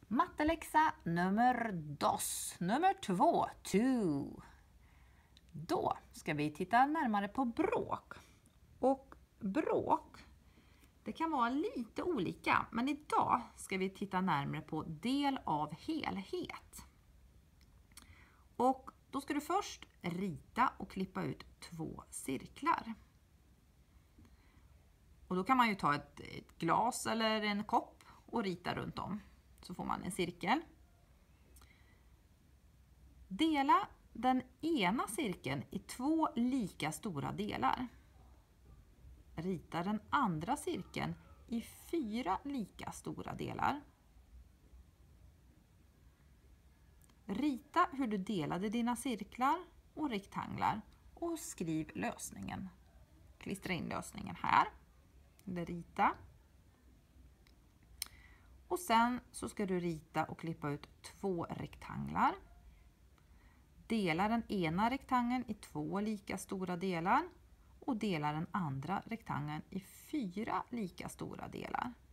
Matteläxa nummer 2. Då ska vi titta närmare på bråk. Och bråk, det kan vara lite olika, men idag ska vi titta närmare på del av helhet. Och då ska du först rita och klippa ut 2 cirklar. Och då kan man ju ta ett glas eller en kopp och rita runt om. Så får man en cirkel. Dela den ena cirkeln i 2 lika stora delar. Rita den andra cirkeln i 4 lika stora delar. Rita hur du delade dina cirklar och rektanglar och skriv lösningen. Klistra in lösningen här. Eller rita. Och sen så ska du rita och klippa ut 2 rektanglar. Dela den ena rektangeln i 2 lika stora delar och dela den andra rektangeln i 4 lika stora delar.